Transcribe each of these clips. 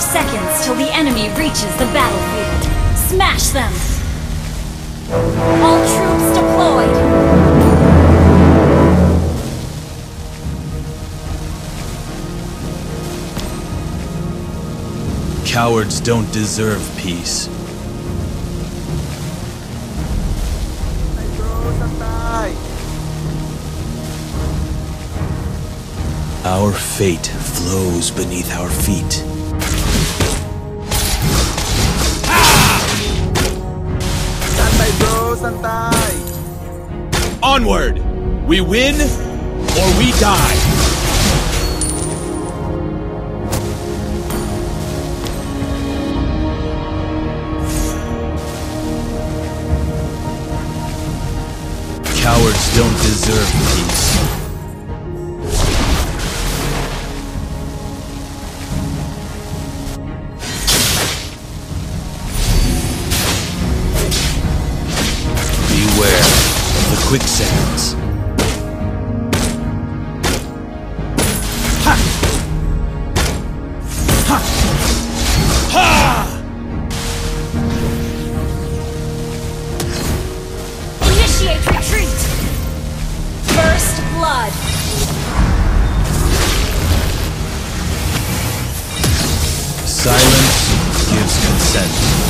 5 seconds till the enemy reaches the battlefield. Smash them! All troops deployed! Cowards don't deserve peace. Our fate flows beneath our feet. Onward! We win or we die! Cowards don't deserve peace. Beware of the quicksands. Ha! Ha! Ha! Initiate retreat! First blood! Silence gives consent.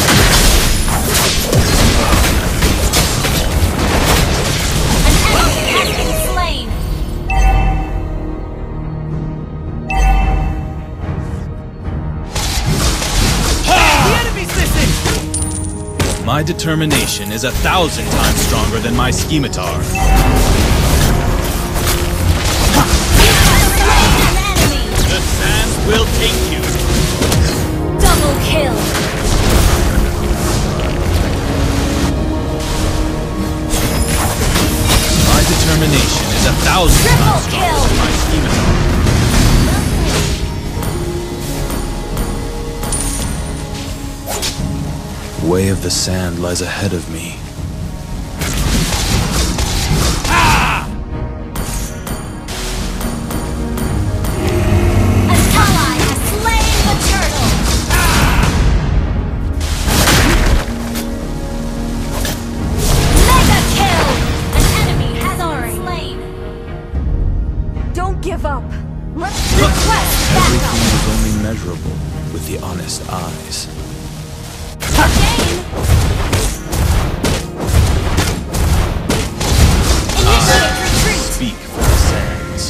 An enemy has been slain! The enemy's missing! My determination is 1,000 times stronger than my scimitar. An enemy! The sands will take you. Double kill! My determination is 1,000 Triple times stronger kill! than my scimitar. Way of the sand lies ahead of me. An ally has slain the turtle! Mega kill! An enemy has been slain! Don't give up! Let's request Everything backup! is only measurable with the honest eyes. Initiate retreat! Speak for the sands.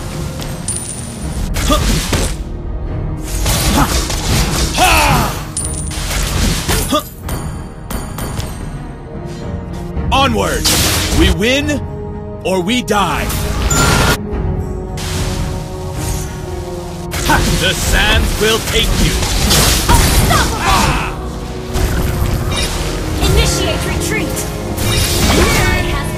Onward! We win or we die. The sands will take you. Unstoppable! Initiate retreat! An ally has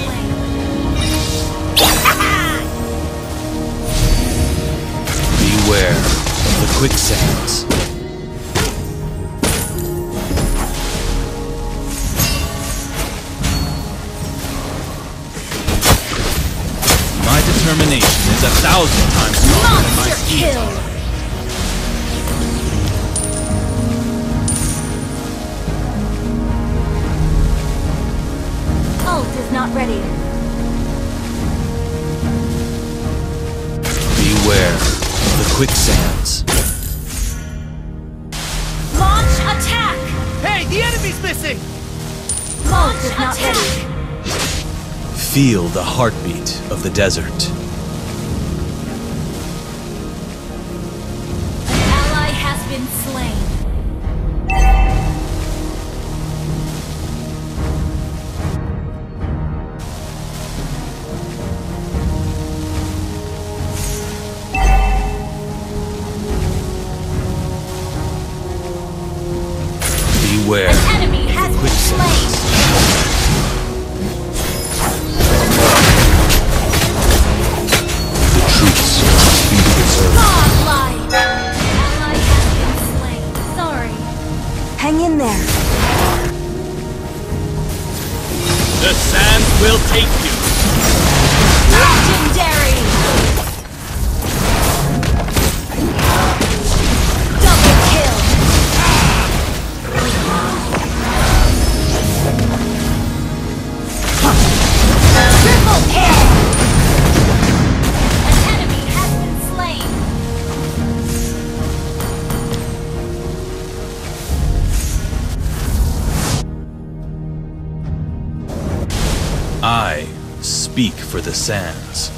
been slain! Beware of the quicksands. My determination is 1,000 times stronger than my Monster scimitar. kill! Ult is not ready. Beware of the quicksands. Launch attack! Hey, the enemy's missing! Ult is not ready. Feel the heartbeat of the desert. An ally has been slain. Beware An enemy has been quicksands. slain. The troops must be preserved. Godlike! Ally has been slain. Sorry. Hang in there. The sands will take you. Legendary! speak for the sands.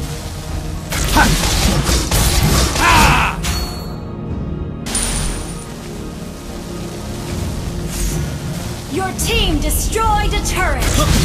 Your team destroyed a turret!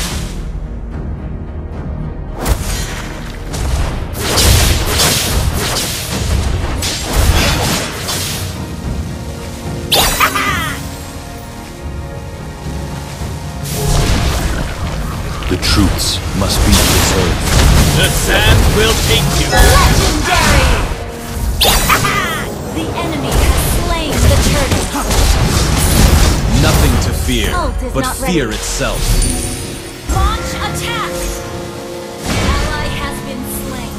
The truths must be preserved. The sand will take you! Legendary! The enemy has slain the turtle. Nothing to fear, Ult is but not ready. fear itself. Launch attack! An ally has been slain.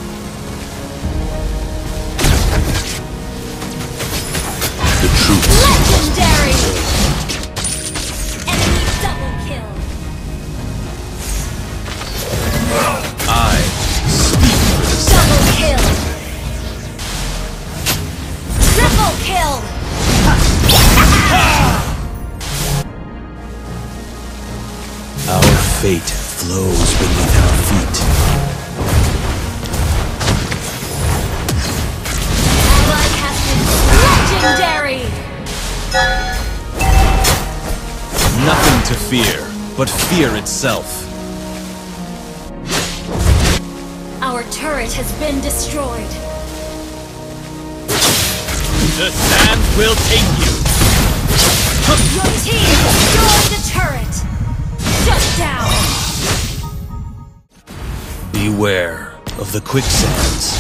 The truths Legendary! Enemy double kill. I speak for the Double sands. kill. Triple kill. Our fate flows beneath our feet. Ally has been legendary. Nothing to fear, but fear itself. Our turret has been destroyed. The sand will take you! Your team destroyed a turret. Shut down. Beware of the quicksands.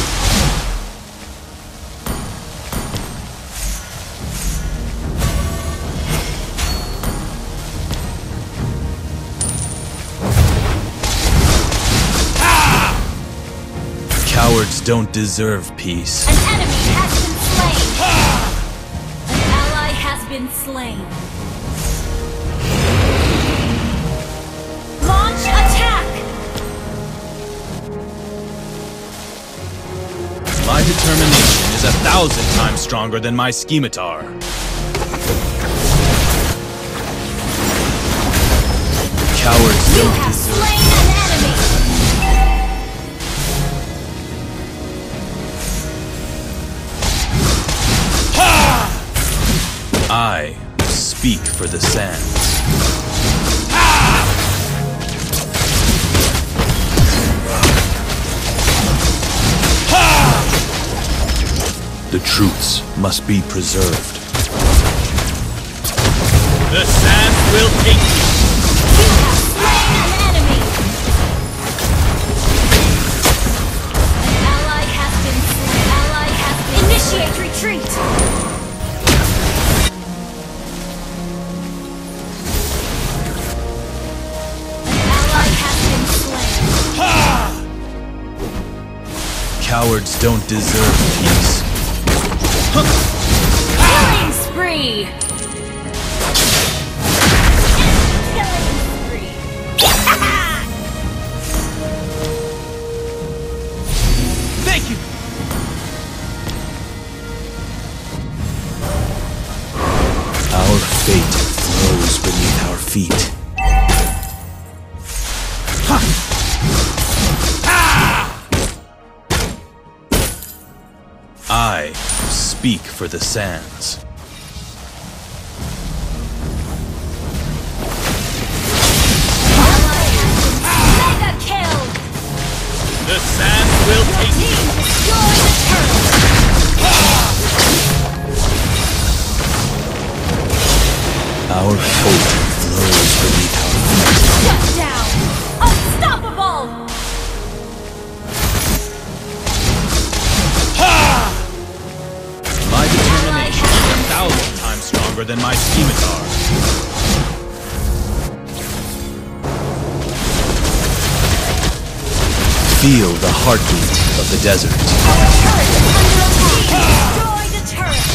Cowards don't deserve peace. An enemy has been slain. An ally has been slain. Launch attack. My determination is 1,000 times stronger than my scimitar. Cowards You don't have deserve. slain an enemy. I speak for the sands. The truths must be preserved. The sand will take you! You have slain an enemy. An ally has been slain. Ally has been initiate retreat. Ally has been slain. Cowards don't deserve peace. Killing spree. Killing spree. Thank you! Our fate flows beneath our feet. I speak for the sands. Ally has been mega kill. The sand will take you! Team destroy the turret. Our fate flows beneath our feet. Shut down. Unstoppable. My determination is 1,000 times stronger than my scimitar. Feel the heartbeat of the desert. Our turret is under attack. Destroy the turret.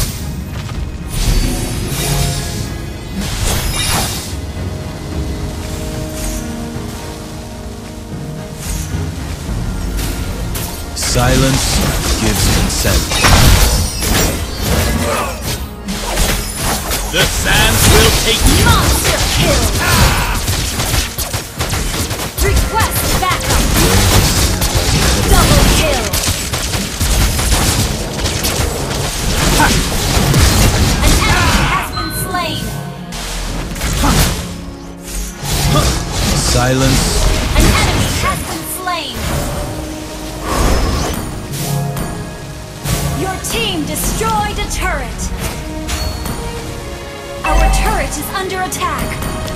Silence gives consent. The sand will take you! Monster kill. Request backup. Silence. An enemy has been slain. Your team destroyed a turret. Our turret is under attack.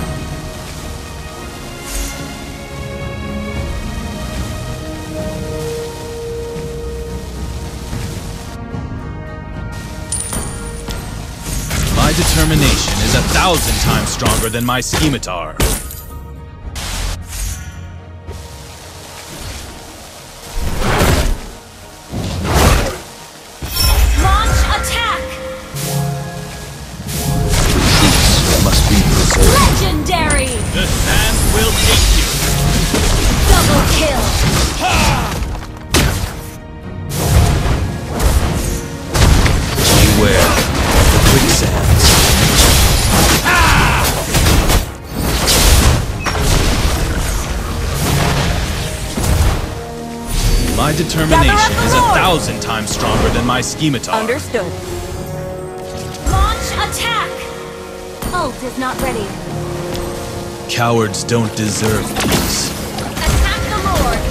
My determination is 1,000 times stronger than my scimitar. Launch attack! Troops must be preserved. Legendary! The sands will take you. Double kill! Beware of the quicksands. My determination is 1,000 times stronger than my scimitar. Understood. Launch attack! Ult is not ready. Cowards don't deserve peace. Attack the Lord!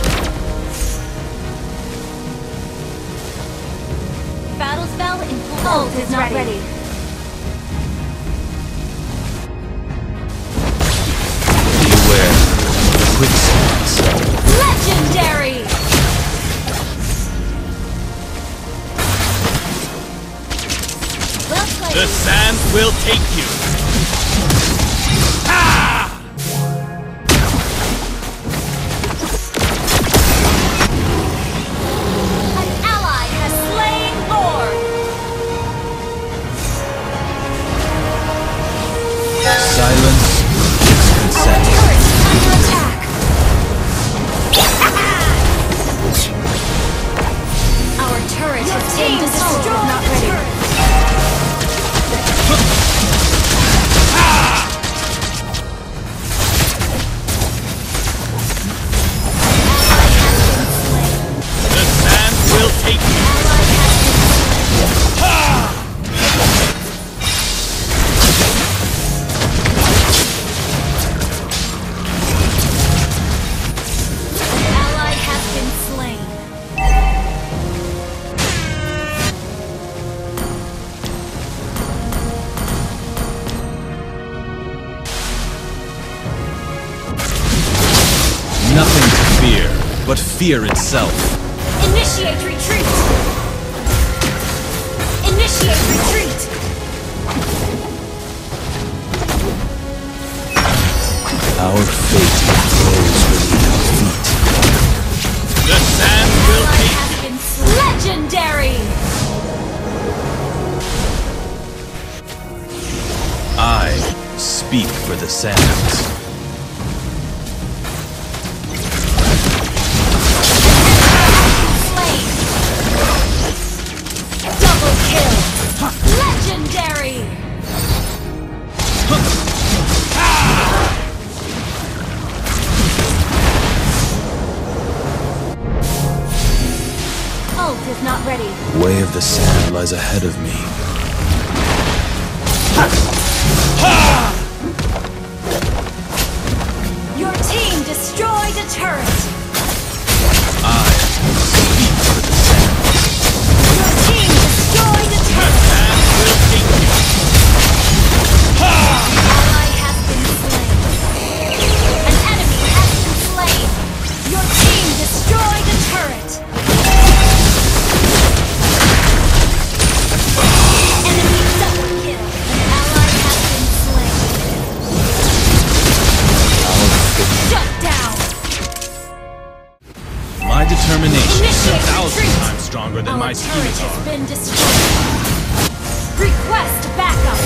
Battle spell in full. Ult is not ready. Beware of the quicksands. Legendary! Well played. The sands will take you. An ally has slain Lord! Silence gives Our consent. turret is under attack! Our turret has been destroyed! Not ready. The sands will take you. Ally has been slain. Nothing to fear, but fear itself. Initiate retreat! Initiate retreat! Our fate flows beneath our feet. The sands will Ally take has been slain. Legendary! I speak for the sands. Slain! Double kill! Legendary! Ult is not ready. Way of the sand lies ahead of me. Your team destroyed a turret! I speak for the sands. Your team destroyed a The turret! sands will take you. Ally has been slain. An enemy has been slain. Your team destroyed a turret. Enemy double kill. Ally has been slain. Shut down. My determination is Initiate 1,000 retreat. times stronger than my Our turret scimitar. has been destroyed. Request backup.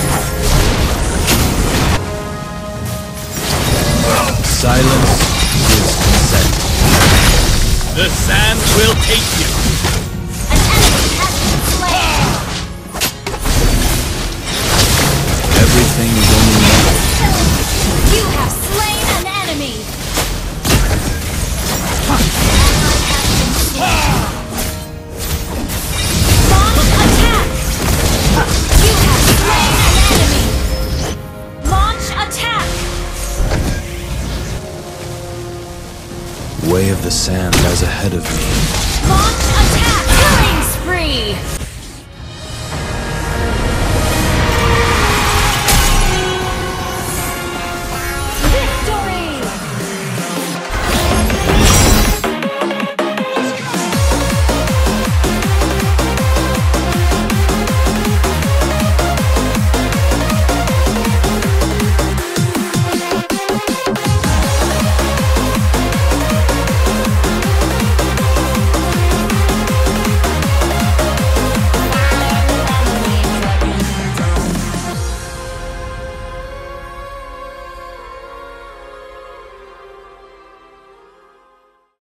Silence gives consent. The sands will take you. An enemy has been slain. Everything is only needed. You have slain an enemy. Ally has been slain. Launch attack. You have slain an enemy. Launch attack. The sand lies ahead of me. Launch